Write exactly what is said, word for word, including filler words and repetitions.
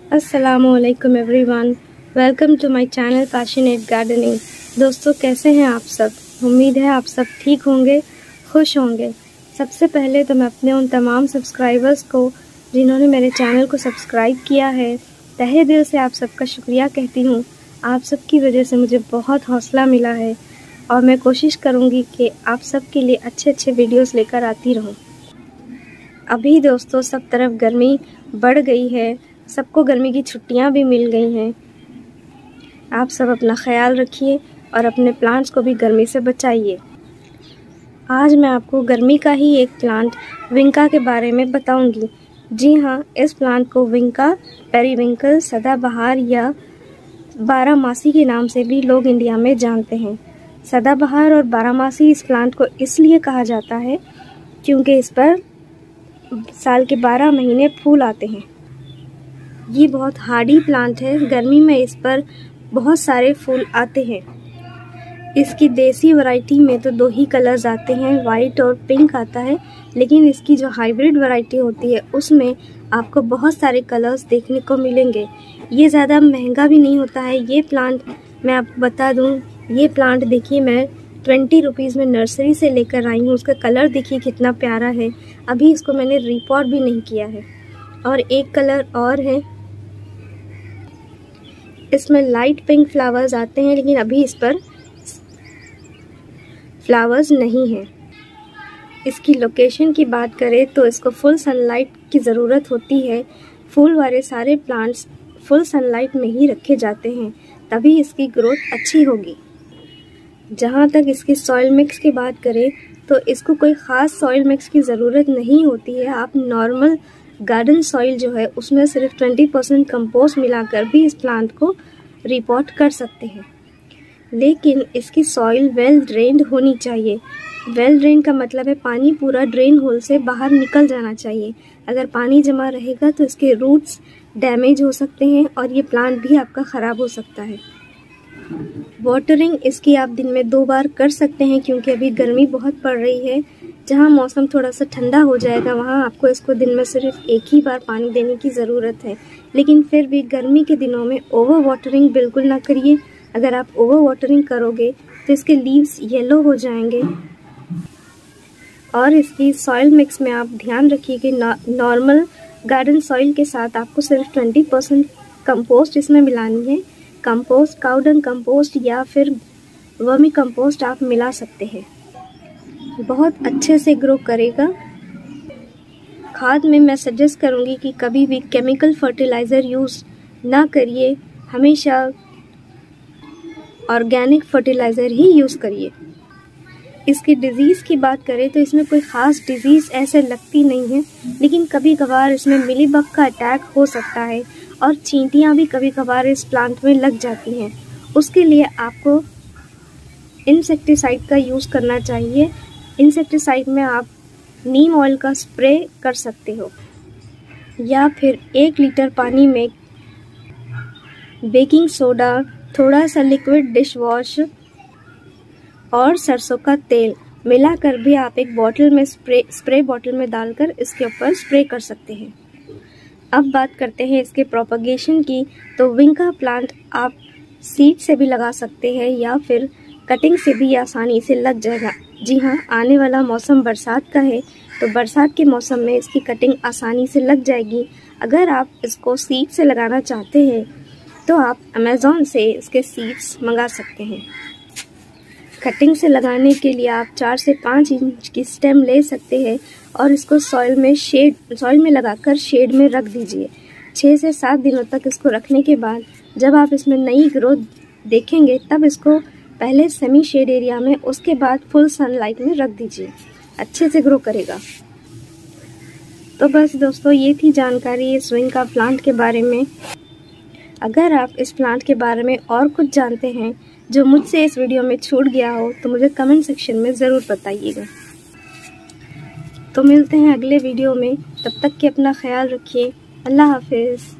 अस्सलामुअलैकुम everyone, welcome to my channel passionate gardening. दोस्तों, कैसे हैं आप सब? उम्मीद है आप सब ठीक होंगे, खुश होंगे। सबसे पहले तो मैं अपने उन तमाम सब्सक्राइबर्स को जिन्होंने मेरे चैनल को सब्सक्राइब किया है, तहे दिल से आप सबका शुक्रिया कहती हूँ। आप सबकी वजह से मुझे बहुत हौसला मिला है और मैं कोशिश करूँगी कि आप सबके लिए अच्छे अच्छे वीडियोस लेकर आती रहूँ। अभी दोस्तों सब तरफ गर्मी बढ़ गई है, सबको गर्मी की छुट्टियां भी मिल गई हैं। आप सब अपना ख्याल रखिए और अपने प्लांट्स को भी गर्मी से बचाइए। आज मैं आपको गर्मी का ही एक प्लांट विंका के बारे में बताऊंगी। जी हाँ, इस प्लांट को विंका पेरीविंकल सदाबहार या बारहमासी के नाम से भी लोग इंडिया में जानते हैं। सदाबहार और बारहमासी इस प्लांट को इसलिए कहा जाता है क्योंकि इस पर साल के बारह महीने फूल आते हैं। ये बहुत हार्डी प्लांट है, गर्मी में इस पर बहुत सारे फूल आते हैं। इसकी देसी वैरायटी में तो दो ही कलर्स आते हैं, वाइट और पिंक आता है, लेकिन इसकी जो हाइब्रिड वैरायटी होती है उसमें आपको बहुत सारे कलर्स देखने को मिलेंगे। ये ज़्यादा महंगा भी नहीं होता है। ये प्लांट मैं आपको बता दूं, ये प्लांट देखिए मैं ट्वेंटी रुपीज़ में नर्सरी से लेकर आई हूँ। उसका कलर देखिए कितना प्यारा है। अभी इसको मैंने रिपोर्ट भी नहीं किया है। और एक कलर और है, इसमें लाइट पिंक फ्लावर्स आते हैं, लेकिन अभी इस पर फ्लावर्स नहीं हैं। इसकी लोकेशन की बात करें तो इसको फुल सनलाइट की ज़रूरत होती है। फूल वाले सारे प्लांट्स फुल सनलाइट में ही रखे जाते हैं, तभी इसकी ग्रोथ अच्छी होगी। जहाँ तक इसकी सॉइल मिक्स की बात करें तो इसको कोई ख़ास सॉइल मिक्स की ज़रूरत नहीं होती है। आप नॉर्मल गार्डन सॉइल जो है उसमें सिर्फ ट्वेंटी परसेंट कंपोस्ट मिलाकर भी इस प्लांट को रिपोर्ट कर सकते हैं, लेकिन इसकी सॉइल वेल ड्रेन्ड होनी चाहिए। वेल ड्रेन का मतलब है पानी पूरा ड्रेन होल से बाहर निकल जाना चाहिए। अगर पानी जमा रहेगा तो इसके रूट्स डैमेज हो सकते हैं और ये प्लांट भी आपका ख़राब हो सकता है। वाटरिंग इसकी आप दिन में दो बार कर सकते हैं, क्योंकि अभी गर्मी बहुत पड़ रही है। जहाँ मौसम थोड़ा सा ठंडा हो जाएगा वहाँ आपको इसको दिन में सिर्फ एक ही बार पानी देने की ज़रूरत है। लेकिन फिर भी गर्मी के दिनों में ओवर वाटरिंग बिल्कुल ना करिए। अगर आप ओवर वाटरिंग करोगे तो इसके लीव्स येलो हो जाएंगे। और इसकी सॉइल मिक्स में आप ध्यान रखिए कि नॉर्मल गार्डन सॉइल के साथ आपको सिर्फ ट्वेंटी परसेंट कंपोस्ट इसमें मिलानी है। कंपोस्ट, काउडंग कंपोस्ट या फिर वर्मी कंपोस्ट आप मिला सकते हैं, बहुत अच्छे से ग्रो करेगा। खाद में मैं सजेस्ट करूंगी कि कभी भी केमिकल फर्टिलाइज़र यूज़ ना करिए, हमेशा ऑर्गेनिक फर्टिलाइज़र ही यूज़ करिए। इसकी डिज़ीज़ की बात करें तो इसमें कोई ख़ास डिज़ीज़ ऐसे लगती नहीं है, लेकिन कभी कभार इसमें मिलीबग का अटैक हो सकता है और चींटियाँ भी कभी कभार इस प्लांट में लग जाती हैं। उसके लिए आपको इंसेक्टिसाइड का यूज़ करना चाहिए। इंसेक्टिसाइड में आप नीम ऑयल का स्प्रे कर सकते हो, या फिर एक लीटर पानी में बेकिंग सोडा, थोड़ा सा लिक्विड डिश वॉश और सरसों का तेल मिलाकर भी आप एक बॉटल में स्प्रे स्प्रे बॉटल में डालकर इसके ऊपर स्प्रे कर सकते हैं। अब बात करते हैं इसके प्रोपगेशन की। तो विंका प्लांट आप सीड से भी लगा सकते हैं या फिर कटिंग से भी आसानी से लग जाएगा। जी हाँ, आने वाला मौसम बरसात का है, तो बरसात के मौसम में इसकी कटिंग आसानी से लग जाएगी। अगर आप इसको सीड से लगाना चाहते हैं तो आप अमेज़ॉन से इसके सीड्स मंगा सकते हैं। कटिंग से लगाने के लिए आप चार से पाँच इंच की स्टेम ले सकते हैं और इसको सॉइल में शेड सॉइल में लगाकर शेड में रख दीजिए। छः से सात दिनों तक इसको रखने के बाद जब आप इसमें नई ग्रोथ देखेंगे तब इसको पहले सेमी शेड एरिया में, उसके बाद फुल सनलाइट में रख दीजिए, अच्छे से ग्रो करेगा। तो बस दोस्तों, ये थी जानकारी इस विंका प्लांट के बारे में। अगर आप इस प्लांट के बारे में और कुछ जानते हैं जो मुझसे इस वीडियो में छूट गया हो तो मुझे कमेंट सेक्शन में ज़रूर बताइएगा। तो मिलते हैं अगले वीडियो में, तब तक के अपना ख्याल रखिए। अल्लाह हाफिज़।